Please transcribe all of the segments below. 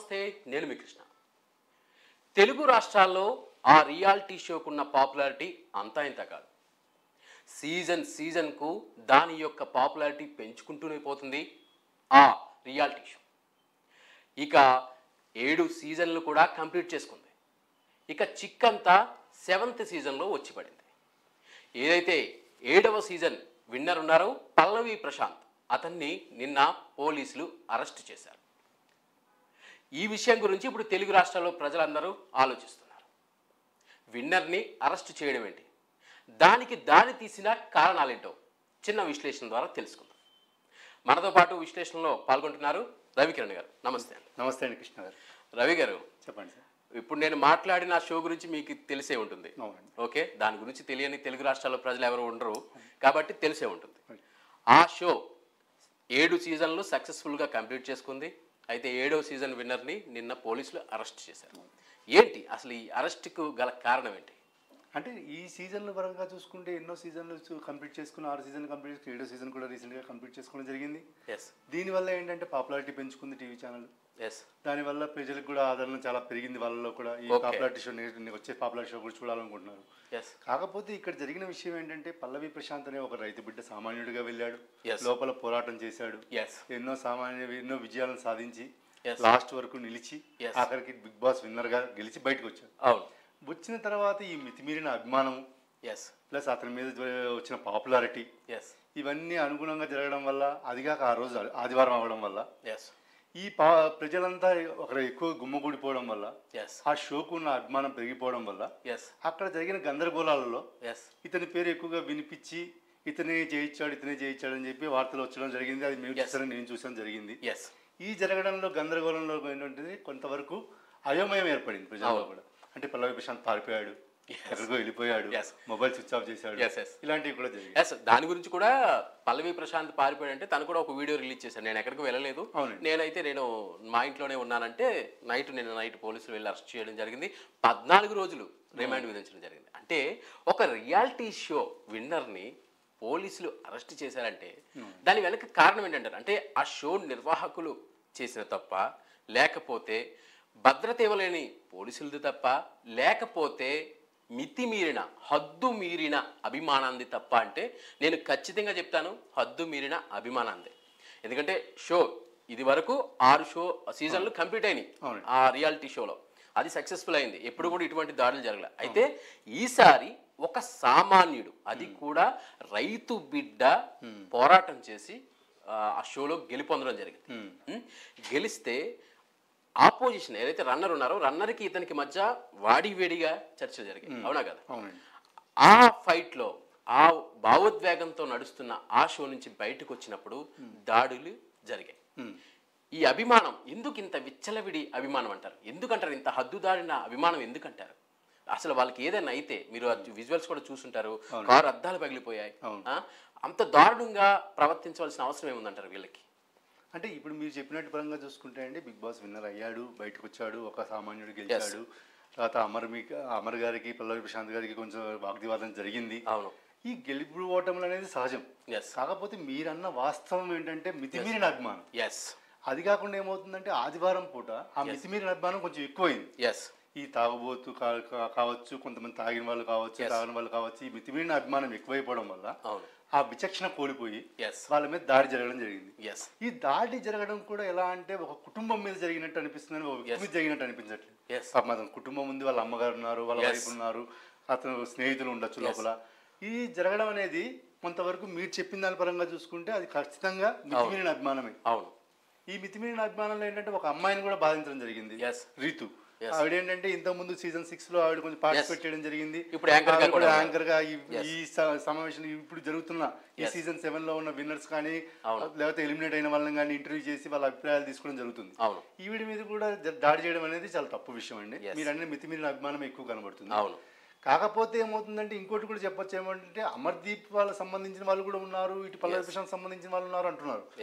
నమస్తే, నేను మీ కృష్ణ. తెలుగు రాష్ట్రాల్లో ఆ రియాలిటీ షోకున్న పాపులారిటీ అంతా ఇంత కాదు. సీజన్కు దాని యొక్క పాపులారిటీ పెంచుకుంటూనే పోతుంది ఆ రియాలిటీ షో. ఇక 7 సీజన్లు కూడా కంప్లీట్ చేసుకుంది. ఇక చిక్కంతా 7th సీజన్లో వచ్చి పడింది. ఏదైతే 7వ సీజన్ విన్నర్ ఉన్నారో పల్లవి ప్రశాంత్, అతన్ని నిన్న పోలీసులు అరెస్ట్ చేశారు. ఈ విషయం గురించి ఇప్పుడు తెలుగు రాష్ట్రాల్లో ప్రజలందరూ ఆలోచిస్తున్నారు. విన్నర్ని అరెస్ట్ చేయడం ఏంటి, దానికి దారి తీసిన కారణాలేంటో చిన్న విశ్లేషణ ద్వారా తెలుసుకుందాం. మనతో పాటు విశ్లేషణలో పాల్గొంటున్నారు రవికిరణ్ గారు. నమస్తే అండి. నమస్తే అండి కృష్ణ గారు. రవి గారు, చెప్పండి సార్. ఇప్పుడు నేను మాట్లాడిన షో గురించి మీకు తెలిసే ఉంటుంది. ఓకే, దాని గురించి తెలియని తెలుగు రాష్ట్రాల్లో ప్రజలు ఎవరు ఉండరు కాబట్టి తెలిసే ఉంటుంది. ఆ షో 7 సీజన్లు సక్సెస్ఫుల్గా కంప్లీట్ చేసుకుంది. అయితే 7వ సీజన్ విన్నర్ని నిన్న పోలీసులు అరెస్ట్ చేశారు. ఏంటి అసలు ఈ అరెస్ట్కు గల కారణం ఏంటి? అంటే ఈ సీజన్ల పరంగా చూసుకుంటే ఎన్నో సీజన్లు కంప్లీట్ చేసుకుని 6 సీజన్లు కంప్లీట్ చేసుకుని 7వ సీజన్ కూడా రీసెంట్గా కంప్లీట్ చేసుకోవడం జరిగింది. దీనివల్ల ఏంటంటే పాపులారిటీ పెంచుకుంది టీవీ ఛానల్. దానివల్ల ప్రజలకు కూడా ఆదరణ చాలా పెరిగింది. వాళ్ళలో కూడా ఈ పాపులారిటీ షో, వచ్చే పాపులారిటీ షో కూడా చూడాలనుకుంటున్నారు. కాకపోతే ఇక్కడ జరిగిన విషయం ఏంటంటే పల్లవి ప్రశాంత్ అనే ఒక రైతు బిడ్డ సామాన్యుడిగా వెళ్ళాడు, లోపల పోరాటం చేశాడు, ఎన్నో విజయాలను సాధించి లాస్ట్ వరకు నిలిచి ఆఖరికి బిగ్ బాస్ విన్నర్ గా గెలిచి బయటకు వచ్చాడు. వచ్చిన తర్వాత ఈ మితిమీరిన అభిమానం ప్లస్ అతని మీద వచ్చిన పాపులారిటీ ఇవన్నీ అనుగుణంగా జరగడం వల్ల, అదిగాక ఆ రోజు ఆదివారం అవ్వడం వల్ల ఈ ప్రజలంతా ఒకరు ఎక్కువ గుమ్మగూడిపోవడం వల్ల, ఆ షోకు ఉన్న అభిమానం పెరిగిపోవడం వల్ల అక్కడ జరిగిన గందరగోళాలలో ఇతని పేరు ఎక్కువగా వినిపించి ఇతనే చేయించాడు అని చెప్పి వార్తలు వచ్చడం జరిగింది. అది మీరు చూసారని నేను చూసాను జరిగింది. ఈ జరగడంలో గందరగోళంలో ఏంటంటే కొంతవరకు అయోమయం ఏర్పడింది ప్రజల్లో కూడా. అంటే పల్లవి ప్రశాంత్ పారిపోయాడు, ఎక్కడికో వెళ్ళిపోయాడు, మొబైల్ స్విచ్ ఆఫ్ చేశాడు, ఇలాంటివి కూడా జరిగాయి. దాని గురించి కూడా పల్లవి ప్రశాంత్ పారిపోయాడు అంటే తను కూడా ఒక వీడియో రిలీజ్ చేశాడు. నేను ఎక్కడికి వెళ్ళలేదు, నేను మా ఇంట్లోనే ఉన్నానంటే నైట్ పోలీసులు వెళ్ళి అరెస్ట్ చేయడం జరిగింది. 14 రోజులు రిమాండ్ విధించడం జరిగింది. అంటే ఒక రియాలిటీ షో విన్నర్ని పోలీసులు అరెస్ట్ చేశారంటే దాని వెనక కారణం ఏంటంటారు? అంటే ఆ షో నిర్వాహకులు చేసిన తప్ప, లేకపోతే భద్రత ఇవ్వలేని పోలీసులది తప్ప, లేకపోతే మితిమీరిన హద్దు మీరిన అభిమానాంది తప్ప? అంటే నేను ఖచ్చితంగా చెప్తాను, హద్దు మీరిన అభిమానాందే. ఎందుకంటే షో ఇది వరకు 6 సీజన్లు కంప్లీట్ అయినాయి ఆ రియాలిటీ షోలో. అది సక్సెస్ఫుల్ అయింది, ఎప్పుడు కూడా ఇటువంటి దాడులు జరగలే. అయితే ఈసారి ఒక సామాన్యుడు, అది కూడా రైతు బిడ్డ పోరాటం చేసి ఆ షోలో గెలుపొందడం జరిగింది. గెలిస్తే ఆపోజిషన్ ఏదైతే రన్నర్ ఉన్నారో రన్నర్కి ఇతనికి మధ్య వాడివేడిగా చర్చలు జరిగాయి, అవునా కదా? ఆ ఫైట్లో ఆ భావోద్వేగంతో నడుస్తున్న ఆ షో నుంచి బయటకు వచ్చినప్పుడు దాడులు జరిగాయి. ఈ అభిమానం ఎందుకు ఇంత విచ్చలవిడి అభిమానం అంటారు? ఎందుకంటారు ఇంత హద్దు దాడిన అభిమానం ఎందుకంటారు? అసలు వాళ్ళకి ఏదైనా అయితే, మీరు విజువల్స్ కూడా చూసుంటారు, కారు అద్దాలు పగిలిపోయాయి. అంత దారుణంగా ప్రవర్తించవలసిన అవసరం ఏముందంటారు వీళ్ళకి? అంటే ఇప్పుడు మీరు చెప్పినట్టు పరంగా చూసుకుంటే అండి, బిగ్ బాస్ విన్నర్ అయ్యాడు, బయటకు వచ్చాడు, ఒక సామాన్యుడు గెలిచాడు. తర్వాత అమర్ గారికి పల్లవి ప్రశాంత్ గారికి కొంచెం వాగ్వివాదం జరిగింది. ఈ గెలుపు ఓటములు అనేది సహజం. కాకపోతే మీరన్న వాస్తవం ఏంటంటే మితిమీరిన అభిమానం. అది కాకుండా ఏమవుతుందంటే ఆదివారం పూట ఆ మితిమీరిన అభిమానం కొంచెం ఎక్కువైంది. ఈ తాగుబోతు కావచ్చు, కొంతమంది తాగిన వాళ్ళు కావచ్చు, తాగిన వాళ్ళు కావచ్చు, ఈ మితిమీరిన అభిమానం ఎక్కువైపోవడం వల్ల ఆ విచక్షణ కోల్పోయి వాళ్ళ మీద దాడి జరగడం జరిగింది. ఈ దాడి జరగడం కూడా ఎలా అంటే ఒక కుటుంబం మీద జరిగినట్టు అనిపిస్తుంది, ఒక వ్యక్తి మీద జరిగినట్టు అనిపించట్లేదు. కుటుంబం ఉంది, వాళ్ళ అమ్మగారు ఉన్నారు, వాళ్ళ వైఫ్ ఉన్నారు, అతను స్నేహితులు ఉండొచ్చు లోపల. ఈ జరగడం అనేది కొంతవరకు మీరు చెప్పిన దాని పరంగా చూసుకుంటే అది ఖచ్చితంగా మితిమీరిన అభిమానమే. ఈ మితిమీరిన అభిమానంలో ఏంటంటే ఒక అమ్మాయిని కూడా బాధించడం జరిగింది, రీతు. ఆవిడ ఏంటంటే ఇంతకు ముందు సీజన్ 6లో ఆవిడ కొంచెం పార్టిసిపేట్ చేయడం జరిగింది. ఇప్పుడు యాంకర్ గా ఈ సమావేశం ఇప్పుడు జరుగుతున్న ఈ సీజన్ 7లో ఉన్న విన్నర్స్ కానీ లేకపోతే ఎలిమినేట్ అయిన వాళ్ళని కానీ ఇంటర్వ్యూ చేసి వాళ్ళ అభిప్రాయాలు తీసుకోవడం జరుగుతుంది. ఈవిడ మీద కూడా దాడి చేయడం అనేది చాలా తప్పు విషయం అండి. మీరు అన్ని మితిమీరిన అభిమానం ఎక్కువ కనబడుతుంది. కాకపోతే ఏమవుతుందంటే ఇంకోటి కూడా చెప్పొచ్చు, ఏమంటే అమర్దీప్ వాళ్ళకి సంబంధించిన వాళ్ళు కూడా ఉన్నారు, ఇటు పల్లవి ప్రశాంత్ సంబంధించిన వాళ్ళు ఉన్నారు అంటున్నారు.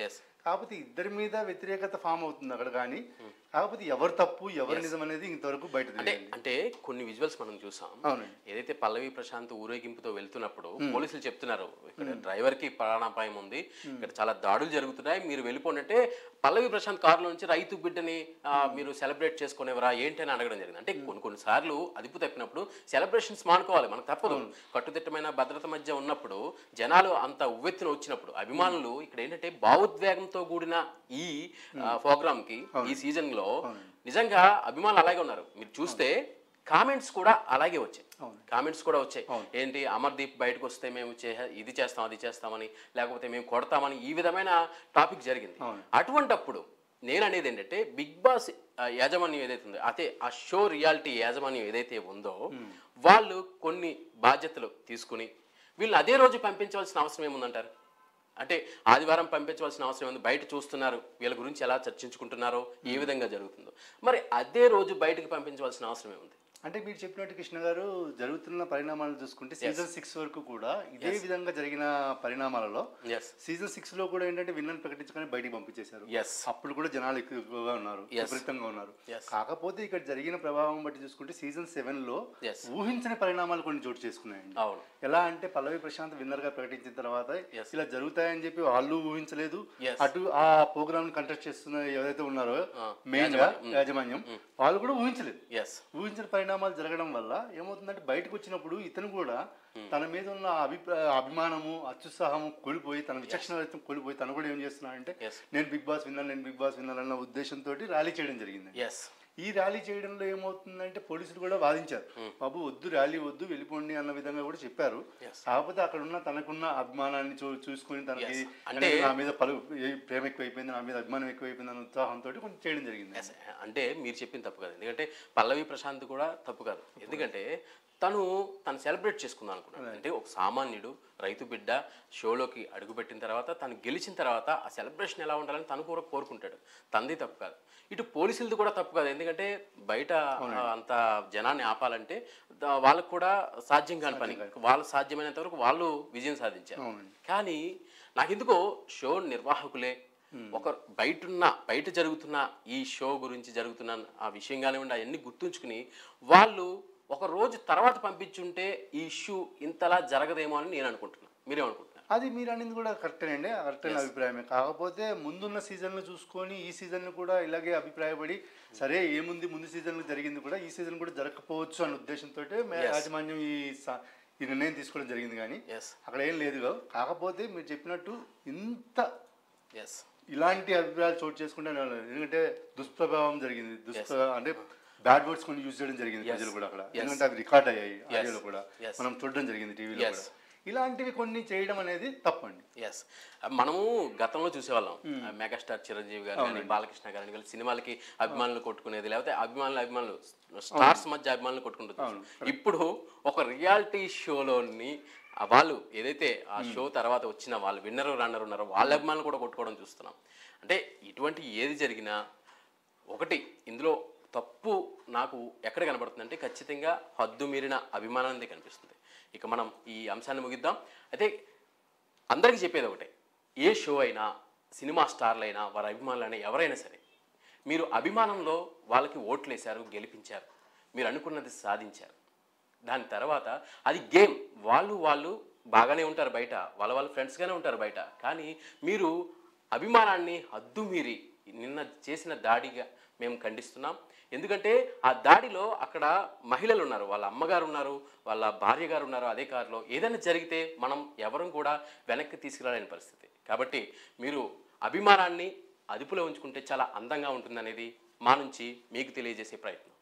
కాకపోతే ఇద్దరి మీద వ్యతిరేకత ఫామ్ అవుతుంది అక్కడ, కానీ కాకపోతే ఎవరు తప్పు ఎవరు నిజం అనేది ఇంతవరకు బయట అంటే కొన్ని విజువల్స్ మనం చూసాం. ఏదైతే పల్లవి ప్రశాంత్ ఊరేగింపుతో వెళ్తున్నప్పుడు పోలీసులు చెప్తున్నారు ఇక్కడ డ్రైవర్ కి ప్రాణాపాయం ఉంది, ఇక్కడ చాలా దాడులు జరుగుతున్నాయి, మీరు వెళ్ళిపోండి అంటే పల్లవి ప్రశాంత్ కారులో నుంచి రైతు బిడ్డని మీరు సెలబ్రేట్ చేసుకునేవరా ఏంటి అని అడగడం జరిగింది. అంటే కొన్ని సార్లు అదుపు తప్పినప్పుడు సెలబ్రేషన్స్ మానుకోవాలి, మనకు తప్పదు. కట్టుదిట్టమైన భద్రత మధ్య ఉన్నప్పుడు జనాలు అంత ఉవ్వెత్తున వచ్చినప్పుడు అభిమానులు ఇక్కడ ఏంటంటే భావోద్వేగంతో కూడిన ఈ ప్రోగ్రామ్ కి ఈ సీజన్ లో నిజంగా అభిమానులు అలాగే ఉన్నారు. మీరు చూస్తే కామెంట్స్ కూడా అలాగే వచ్చాయి, కామెంట్స్ కూడా వచ్చాయి. ఏంటి అమర్దీప్ బయటకు వస్తే మేము ఇది చేస్తాం అది చేస్తామని, లేకపోతే మేము కొడతామని, ఈ విధమైన టాపిక్ జరిగింది. అటువంటప్పుడు నేను అనేది ఏంటంటే బిగ్ బాస్ యాజమాన్యం ఏదైతే ఉందో అదే ఆ షో రియాలిటీ యాజమాన్యం ఏదైతే ఉందో వాళ్ళు కొన్ని బాధ్యతలు తీసుకుని వీళ్ళు అదే రోజు పంపించవలసిన అవసరం ఏముందంటారు? అంటే ఆదివారం పంపించవలసిన అవసరం ఉంది, బయట చూస్తున్నారు వీళ్ళ గురించి ఎలా చర్చించుకుంటున్నారో ఏ విధంగా జరుగుతుందో, మరి అదే రోజు బయటకు పంపించవలసిన అవసరం ఏముంది? అంటే మీరు చెప్పినట్టు కృష్ణ గారు జరుగుతున్న పరిణామాలు చూసుకుంటే సీజన్ 6 వరకు కూడా ఇదే విధంగా జరిగిన పరిణామాలలో సీజన్ 6 లో కూడా ఏంటంటే విన్నర్ ప్రకటించుకొని బయటికి పంపించేశారు. అప్పుడు కూడా జనాలు ఎక్కువగా ఉన్నారు, విపరీతంగా ఉన్నారు. కాకపోతే ఇక్కడ జరిగిన ప్రభావం బట్టి చూసుకుంటే సీజన్ 7 లో ఊహించని పరిణామాలు కొన్ని చోటు చేసుకున్నాయండి. ఎలా అంటే పల్లవి ప్రశాంత్ విన్నర్ గా ప్రకటించిన తర్వాత ఇలా జరుగుతాయని చెప్పి వాళ్ళు ఊహించలేదు, అటు ఆ ప్రోగ్రామ్ కంటెస్ట్ చేస్తున్న ఎవరైతే ఉన్నారో మెయిన్ గా యాజమాన్యం వాళ్ళు కూడా ఊహించలేదు. ఊహించిన పరిణామాలు జరగడం వల్ల ఏమవుతుందంటే బయటకు వచ్చినప్పుడు ఇతను కూడా తన మీద ఉన్న అభిమానము అత్యుత్సాహము కోల్పోయి తన విచక్షణ కోల్పోయి తను కూడా ఏం చేస్తున్నాడంటే నేను బిగ్ బాస్ విన్నర్ అన్న ఉద్దేశంతో ర్యాలీ చేయడం జరిగింది. ఈ ర్యాలీ చేయడంలో ఏమవుతుందంటే పోలీసులు కూడా వాదించారు, బాబు వద్దు ర్యాలీ వద్దు వెళ్ళిపోండి అన్న విధంగా కూడా చెప్పారు. కాకపోతే అక్కడ ఉన్న తనకున్న అభిమానాన్ని చూసుకుని తనకి నా మీద ప్రేమ ఎక్కువైపోయింది, నా మీద అభిమానం ఎక్కువైపోయింది అన్న ఉత్సాహంతో కొంచెం చేయడం జరిగింది. అంటే మీరు చెప్పింది తప్పు కాదు, ఎందుకంటే పల్లవి ప్రశాంత్ కూడా తప్పు కాదు. ఎందుకంటే తను సెలబ్రేట్ చేసుకుందాం అనుకున్నాడు. అంటే ఒక సామాన్యుడు రైతు బిడ్డ షోలోకి అడుగుపెట్టిన తర్వాత తను గెలిచిన తర్వాత ఆ సెలబ్రేషన్ ఎలా ఉండాలని తను కూడా కోరుకుంటాడు. తంది తప్పు కాదు, ఇటు పోలీసులది కూడా తప్పు కాదు. ఎందుకంటే బయట అంత జనాన్ని ఆపాలంటే వాళ్ళకు కూడా సాధ్యం కాని పని, వాళ్ళు సాధ్యమైనంత వరకు వాళ్ళు విజయం సాధించారు. కానీ నాకెందుకో షో నిర్వాహకులే ఒక బయట జరుగుతున్న ఈ షో గురించి జరుగుతున్న ఆ విషయం కానివ్వండి అవన్నీ గుర్తుంచుకుని వాళ్ళు ఒక రోజు తర్వాత పంపించుంటే ఈ ఇష్యూ ఇంతలా జరగదేమో అని నేను అనుకుంటున్నాను. మీరేమనుకుంటున్నారు? అది మీరు అనేది కూడా కరెక్టేనండి, కరెక్టైన అభిప్రాయమే. కాకపోతే ముందున్న సీజన్లు చూసుకొని ఈ సీజన్ కూడా ఇలాగే అభిప్రాయపడి సరే ఏముంది ముందు సీజన్లో జరిగింది కూడా ఈ సీజన్ కూడా జరగకపోవచ్చు అనే ఉద్దేశంతో యాజమాన్యం ఈ నిర్ణయం తీసుకోవడం జరిగింది. కానీ అక్కడ ఏం లేదు. కాకపోతే మీరు చెప్పినట్టు ఇంత ఇలాంటి అభిప్రాయాలు చోటు చేసుకుంటే ఎందుకంటే దుష్ప్రభావం జరిగింది, అంటే బ్యాడ్ వర్డ్స్ కొన్ని యూజ్ చేయడం జరిగింది ప్రజలు కూడా అక్కడ, ఎందుకంటే అవి రికార్డ్ అయ్యాయి ఆడియోలో కూడా మనం చూడడం జరిగింది టీవీలో కూడా. ఇలాంటివి కొన్ని చేయడం అనేది తప్పండి. మనము గతంలో చూసేవాళ్ళం మెగాస్టార్ చిరంజీవి గారు కానీ బాలకృష్ణ గారు కానీ సినిమాలకి అభిమానులు కొట్టుకునేది, లేకపోతే అభిమానులు స్టార్స్ మధ్య అభిమానులు కొట్టుకుంటుంది. ఇప్పుడు ఒక రియాలిటీ షోలోని వాళ్ళు ఏదైతే ఆ షో తర్వాత వచ్చిన వాళ్ళు విన్నర్ రన్నర్ ఉన్నారో వాళ్ళ అభిమానులు కూడా కొట్టుకోవడం చూస్తున్నాం. అంటే ఇటువంటి ఏది జరిగినా ఒకటి ఇందులో తప్పు నాకు ఎక్కడ కనబడుతుందంటే ఖచ్చితంగా హద్దు మీరిన అభిమానాన్ని కనిపిస్తుంది. ఇక మనం ఈ అంశాన్ని ముగిద్దాం. అయితే అందరికీ చెప్పేది ఒకటే, ఏ షో అయినా సినిమా స్టార్లైనా వారి అభిమానులైనా ఎవరైనా సరే మీరు అభిమానంలో వాళ్ళకి ఓట్లు వేశారు, గెలిపించారు, మీరు అనుకున్నది సాధించారు. దాని తర్వాత అది గేమ్, వాళ్ళు బాగానే ఉంటారు బయట, వాళ్ళ ఫ్రెండ్స్గానే ఉంటారు బయట. కానీ మీరు అభిమానాన్ని హద్దు మీరి నిన్న చేసిన దాడిగా మేము ఖండిస్తున్నాం. ఎందుకంటే ఆ దాడిలో అక్కడ మహిళలు ఉన్నారు, వాళ్ళ అమ్మగారు ఉన్నారు, వాళ్ళ భార్య గారు ఉన్నారు అదే కారులో. ఏదైనా జరిగితే మనం ఎవరం కూడా వెనక్కి తీసుకురాలేని పరిస్థితి. కాబట్టి మీరు అభిమానాన్ని అదుపులో ఉంచుకుంటే చాలా అందంగా ఉంటుందనేది మా నుంచి మీకు తెలియజేసే ప్రయత్నం.